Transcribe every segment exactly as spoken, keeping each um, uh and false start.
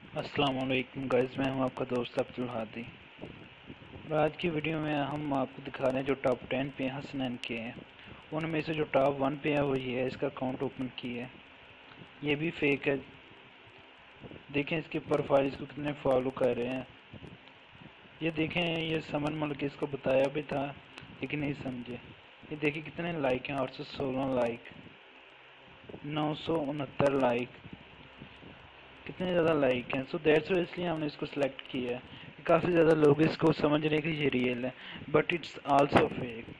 السلام علیکم گائز، میں ہوں آپ کا دوست عبدالہادی، اور آج کی ویڈیو میں ہم آپ کو دکھا رہے ہیں جو ٹاپ ٹین پہ ہیں حسنین کے ہیں. ان میں سے جو ٹاپ ون پہ ہے وہ یہ ہے. اس کا اکاؤنٹ اوپن کی ہے، یہ بھی فیک ہے. دیکھیں اس کی پروفائل، اس کو کتنے فالو کر رہے ہیں. یہ دیکھیں، یہ سمن ملک اس کو بتایا بھی تھا لیکن نہیں سمجھے. یہ دیکھیں کتنے لائک ہیں، آٹھ سو سولہ لائک، نو سو انہتر لائک، کتنے زیادہ لائک ہیں. سو دیٹس وائی اس لیے ہم نے اس کو سلیکٹ کیا ہے. کافی زیادہ لوگ اس کو سمجھ رہے ہیں کہ یہ ریئل ہے، بٹ اٹس آلسو فیک.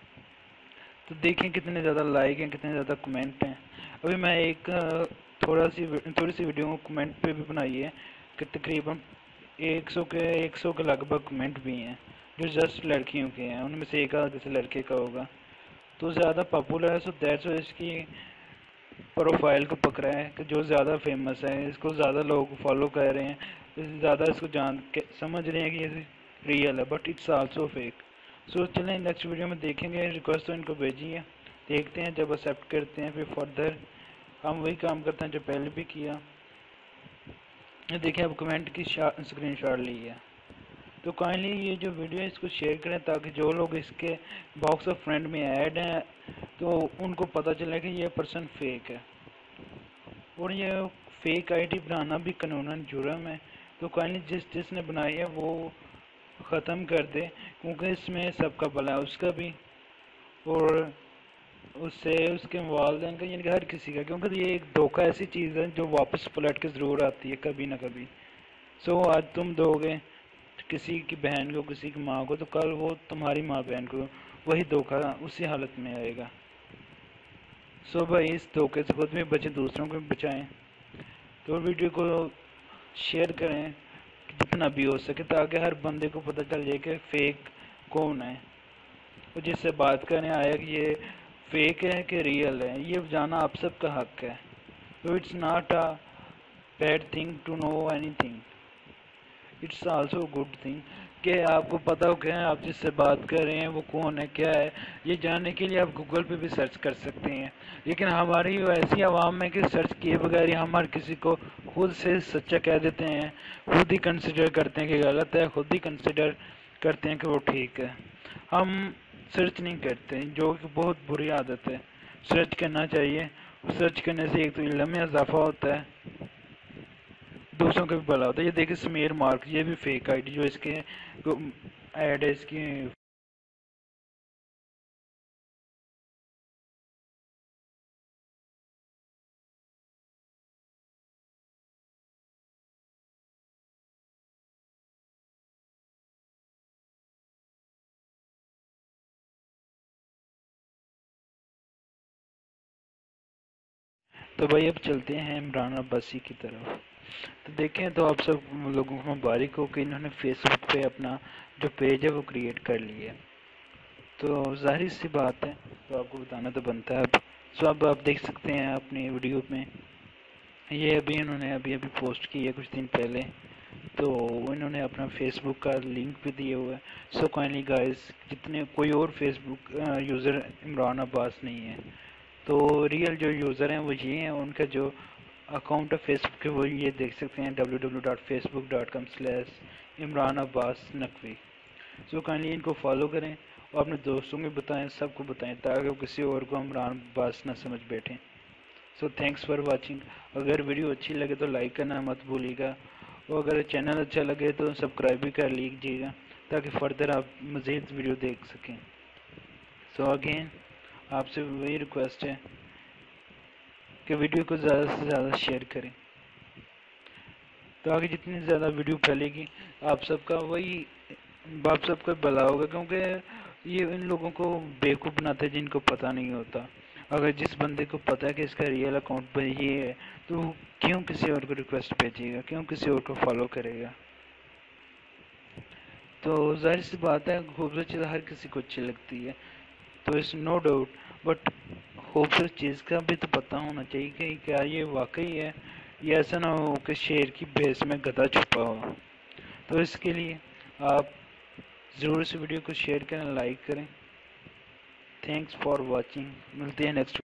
تو دیکھیں کتنے زیادہ لائک ہیں، کتنے زیادہ کمنٹ ہیں. ابھی میں ایک تھوڑا سی تھوڑی سی ویڈیو کمنٹ پہ بھی بنائی ہے کہ تقریباً ایک سو کے ایک سو کے لگ بھگ کمنٹ بھی ہیں جو جسٹ لڑکیوں کے ہیں. ان میں سے ایک آدھ کسی لڑکے کا ہوگا تو زیادہ پاپولر ہے. سو دیٹس وائی اس کی پروفائل کو پکڑا ہے کہ جو زیادہ فیمس ہے، اس کو زیادہ لوگ فالو کر رہے ہیں، زیادہ اس کو جان کے سمجھ رہے ہیں کہ یہ ریئل ہے، but it's also fake. So چلیں نیکسٹ ویڈیو میں دیکھیں گے. ریکویسٹ تو ان کو بھیجی ہے، دیکھتے ہیں. جب ایکسیپٹ کرتے ہیں پھر فردر ہم وہی کام کرتے ہیں جو پہلے بھی کیا. دیکھیں اب کمنٹ کی اسکرین شاٹ لی ہے. تو کائنڈلی یہ جو ویڈیو ہے اس کو شیئر کریں تاکہ جو لوگ اس کے باکس آف فرینڈ میں ایڈ ہیں تو ان کو پتہ چلے کہ یہ پرسن فیک ہے. اور یہ فیک آئی ڈی بنانا بھی قانوناً جرم ہے. تو کائنڈلی جس جس نے بنائی ہے وہ ختم کر دے، کیونکہ اس میں سب کا بھلا ہے، اس کا بھی اور اس سے اس کے والدین کا، یعنی کہ ہر کسی کا. کیونکہ یہ ایک دھوکہ ایسی چیز ہے جو واپس پلٹ کے ضرور آتی ہے کبھی نہ کبھی. سو آج تم دو گے کسی کی بہن کو، کسی کی ماں کو، تو کل وہ تمہاری ماں بہن کو وہی دھوکہ اسی حالت میں آئے گا. سو بھائی اس دھوکے سے خود بھی بچیں، دوسروں کو بھی بچائیں. تو ویڈیو کو شیئر کریں جتنا بھی ہو سکے تاکہ ہر بندے کو پتہ چل جائے کہ فیک کون ہے. اور جس سے بات کرنے آیا کہ یہ فیک ہے کہ ریئل ہے، یہ جانا آپ سب کا حق ہے. تو it's not a bad thing to know anything, it's also good thing کہ آپ کو پتہ ہو کہ آپ جس سے بات کر رہے ہیں وہ کون ہے، کیا ہے. یہ جاننے کے لیے آپ گوگل پہ بھی سرچ کر سکتے ہیں. لیکن ہماری ایسی عوام ہے کہ سرچ کیے بغیر ہی ہم ہر کسی کو خود سے سچا کہہ دیتے ہیں، خود ہی کنسیڈر کرتے ہیں کہ غلط ہے، خود ہی کنسیڈر کرتے ہیں کہ وہ ٹھیک ہے. ہم سرچ نہیں کرتے، جو کہ بہت بری عادت ہے. سرچ کرنا چاہیے. سرچ کرنے سے ایک تو علم میں اضافہ ہوتا ہے، دوسروں کا بھی بھلا ہوتا ہے. یہ دیکھیں سمیر مارک، یہ بھی فیک آئی ڈی جو اس کے ایڈ ہے اس کی. تو بھائی اب چلتے ہیں عمران عباسی کی طرف. تو دیکھیں تو آپ سب لوگوں کو مبارک ہو کہ انہوں نے فیس بک پہ اپنا جو پیج ہے وہ کریٹ کر لی ہے. تو ظاہر سی بات ہے، تو آپ کو بتانا تو بنتا ہے اب. سو اب آپ دیکھ سکتے ہیں اپنی ویڈیو میں، یہ ابھی انہوں نے ابھی ابھی پوسٹ کی ہے کچھ دن پہلے. تو انہوں نے اپنا فیس بک کا لنک بھی دیا ہوا ہے. سو کائنڈلی گائز، جتنے کوئی اور Facebook user Imran Abbas نہیں ہے. تو ریئل جو یوزر ہیں وہ یہ ہیں، ان کا جو اکاؤنٹ ہے فیس بک کے وہ یہ دیکھ سکتے ہیں W W dot Facebook dot com slash Imran Abbas Naqvi. So kindly ان کو فالو کریں اور اپنے دوستوں کو بتائیں، سب کو بتائیں تاکہ وہ کسی اور کو عمران عباس نہ سمجھ بیٹھیں. So thanks for watching. اگر ویڈیو اچھی لگے تو لائک کرنا مت بھولیے گا، اور اگر چینل اچھا لگے تو سبسکرائب بھی کر لیجیے گا تاکہ فردر آپ مزید ویڈیو دیکھ سکیں. سو اگین آپ سے وہی ریکویسٹ ہے کہ ویڈیو کو زیادہ سے زیادہ شیئر کریں تاکہ جتنی زیادہ ویڈیو پھیلے گی آپ سب کا وہی آپ سب کا بھلا ہوگا. کیونکہ یہ ان لوگوں کو بیوقوف بناتے ہیں جن کو پتہ نہیں ہوتا. اگر جس بندے کو پتہ ہے کہ اس کا ریئل اکاؤنٹ پر یہ ہے تو کیوں کسی اور کو ریکویسٹ بھیجے گا، کیوں کسی اور کو فالو کرے گا. تو ظاہر سی بات ہے خوبصورت چیز ہر کسی کو اچھی لگتی ہے، تو اس نو ڈاؤٹ، بٹ خوبصورت چیز کا بھی تو پتہ ہونا چاہیے کہ کیا یہ واقعی ہے، یا ایسا نہ ہو کہ شیر کی بھیس میں گدھا چھپا ہو. تو اس کے لیے آپ ضرور اس ویڈیو کو شیئر کریں، لائک کریں. Thanks for watching. ملتے ہیں نیکسٹ